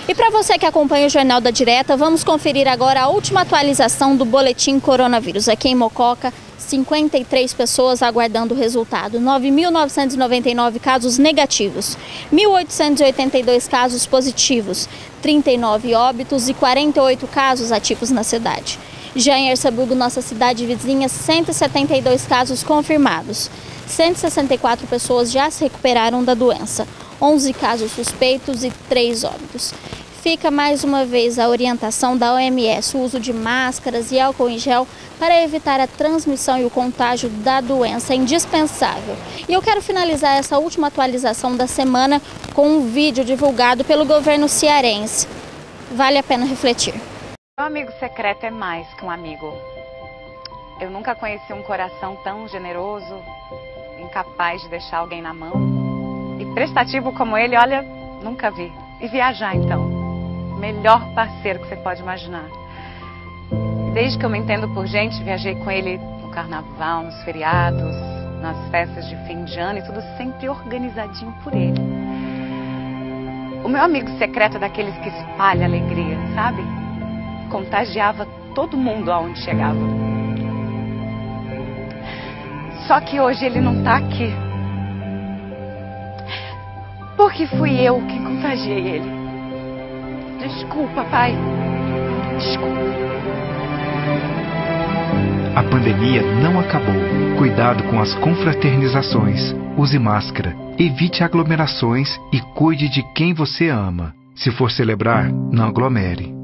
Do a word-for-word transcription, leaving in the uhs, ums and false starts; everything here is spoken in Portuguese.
E para você que acompanha o Jornal da Direta, vamos conferir agora a última atualização do boletim coronavírus. Aqui em Mococa, cinquenta e três pessoas aguardando o resultado, nove mil novecentos e noventa e nove casos negativos, mil oitocentos e oitenta e dois casos positivos, trinta e nove óbitos e quarenta e oito casos ativos na cidade. Já em Erceburgo, nossa cidade vizinha, cento e setenta e dois casos confirmados, cento e sessenta e quatro pessoas já se recuperaram da doença, onze casos suspeitos e três óbitos. Fica mais uma vez a orientação da O M S, o uso de máscaras e álcool em gel para evitar a transmissão e o contágio da doença é indispensável. E eu quero finalizar essa última atualização da semana com um vídeo divulgado pelo governo cearense. Vale a pena refletir. Meu amigo secreto é mais que um amigo. Eu nunca conheci um coração tão generoso, incapaz de deixar alguém na mão. E prestativo como ele, olha, nunca vi. E viajar então. Melhor parceiro que você pode imaginar. Desde que eu me entendo por gente, viajei com ele no carnaval, nos feriados, nas festas de fim de ano e tudo sempre organizadinho por ele. O meu amigo secreto é daqueles que espalha alegria, sabe? Contagiava todo mundo aonde chegava. Só que hoje ele não tá aqui. Porque fui eu quem contagiei ele. Desculpa, pai. Desculpa. A pandemia não acabou. Cuidado com as confraternizações. Use máscara. Evite aglomerações e cuide de quem você ama. Se for celebrar, não aglomere.